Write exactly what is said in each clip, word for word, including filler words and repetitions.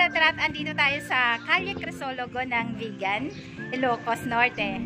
Tarat, andito tayo sa Kalye Crisologo ng Vigan, Ilocos, Norte.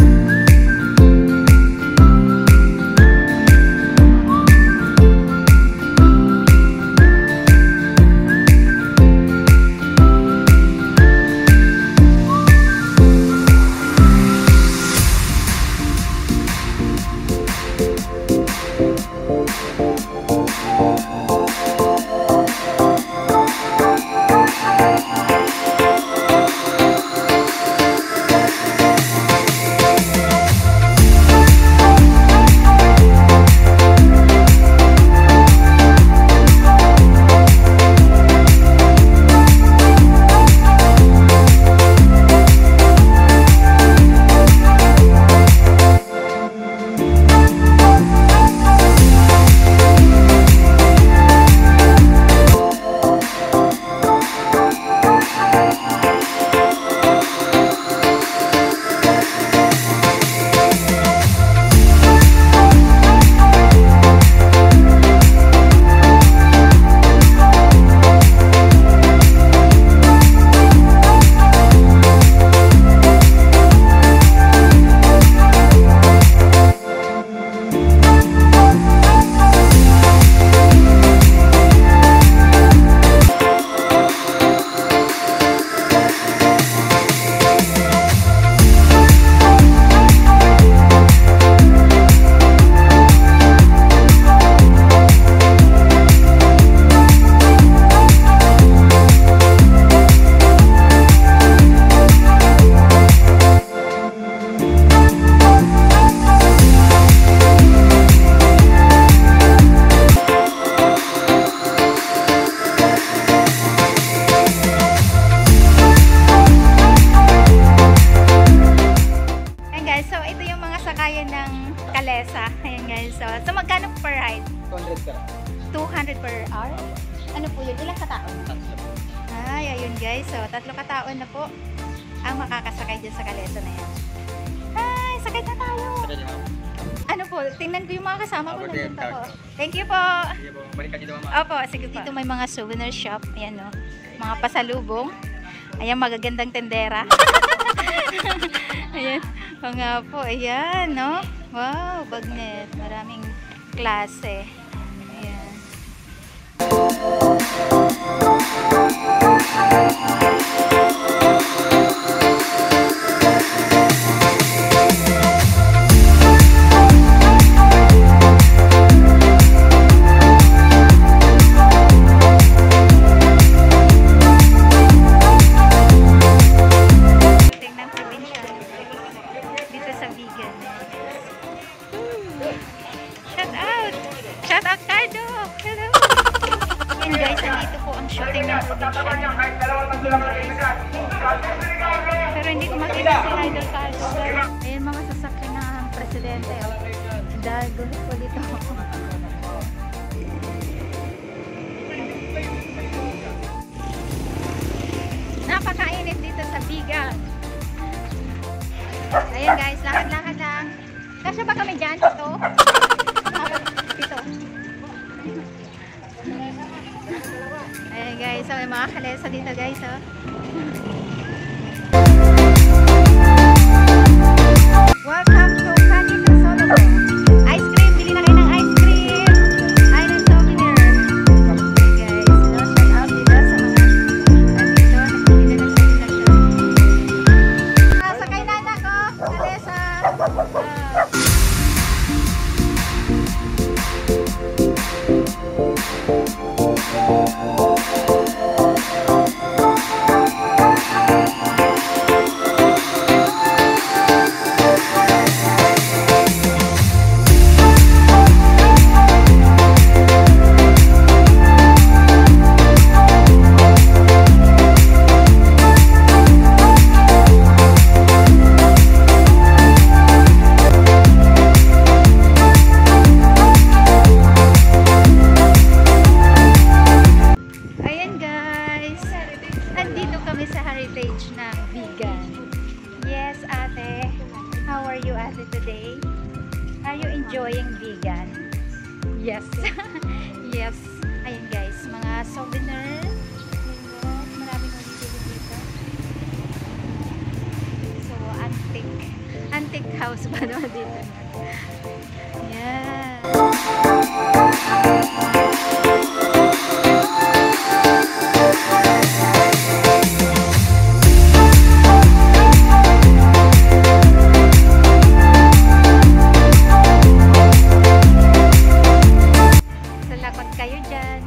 Ayan guys, so, so magkano per ride? two hundred per hour? Ano po yun? Ilang katao? Ay, ayun guys, so tatlo katao na po ang makakasakay dyan sa kalesa na yan. Ay, sakay na tayo! Ano po, tingnan ko yung mga kasama ko. Nandun po. Thank you po! Balikan dito mama. Opo, sige po. Dito may mga souvenir shop, ayan o, mga pasalubong. Ayan, magagandang tendera. Ayan, mga po, ayan, no? Wow, bagnet. Maraming klase. Ayan. Pero hindi ko makita si Idol Cardo. Ayan mga sasakyan ng presidente. Dahil gulit po dito. Napakainit dito sa Vigan. Ayan guys, lakad-lakad lang. Kasya ba kami dyan? Ito? Ito. Ayan guys, so may mga kalesa dito guys, oh. Welcome to Kalye Crisologo. Ice cream, bili na kayo ng ice cream. Island souvenir. Okay guys, no, shout out dito sa mga nandito, nagbili na ng souvenir. Ah, sakay na anak ko, kalesa. Ah. Today, are you enjoying Vigan? Yes. Yes. Ayun guys, mga souvenir. Ayun, maraming house pa naman dito. Yan. Salakot kayo dyan.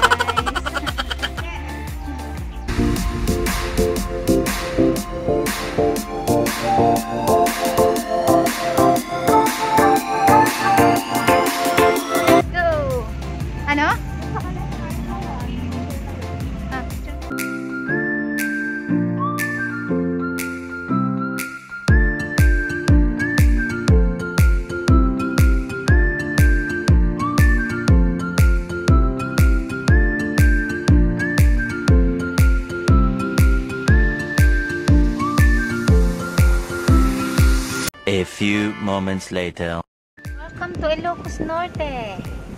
Ano? Ah. A few moments later. Welcome to Ilocos Norte.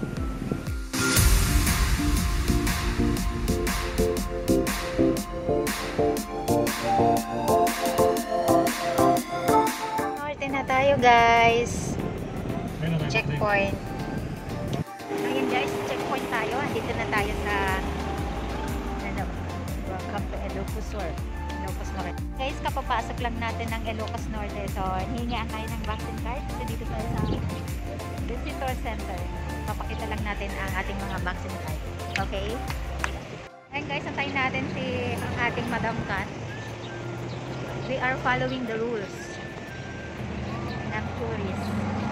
Norte na tayo, guys. Checkpoint. Ayun, guys, checkpoint tayo. Andito na tayo sa ano, welcome to Ilocos Norte. Ilocos Norte. Guys, kapapasok lang natin ng Ilocos Norte. So, hihingaan tayo ng vaccine card. So, dito tayo sa visitor center. Papakita lang natin ang ating mga vaccine card. Okay? Ayun, guys, antayin natin si ang ating Madam Kat. We are following the rules ng tourist.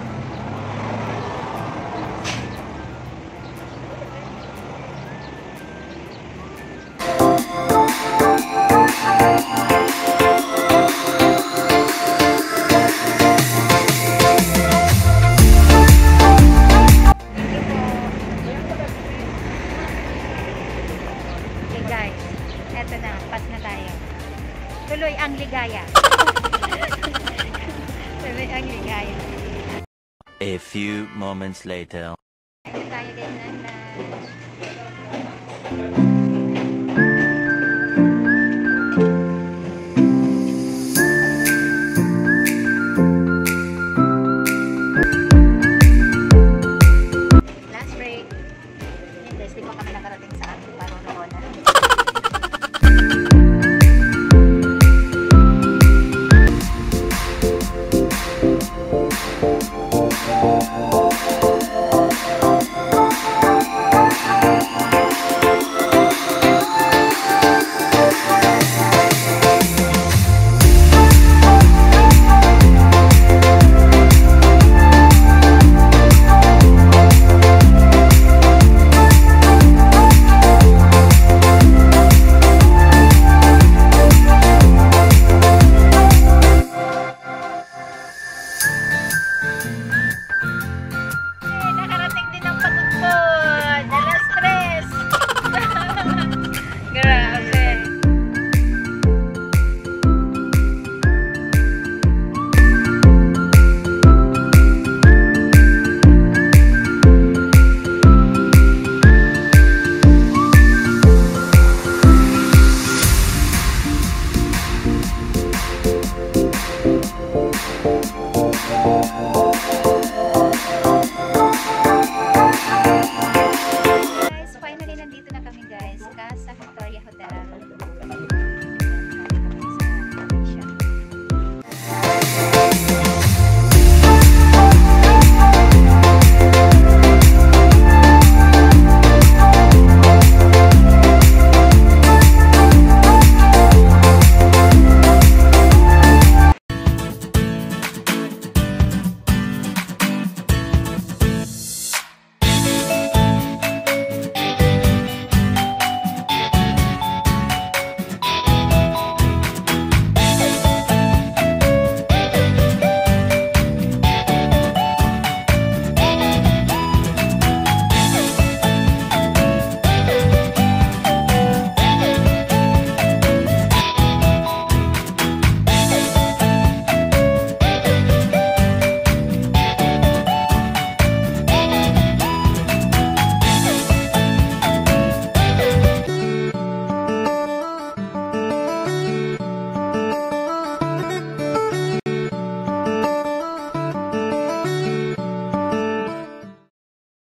Eto na, pass na tayo. Tuloy ang ligaya. Tuloy ang ligaya. A few moments later.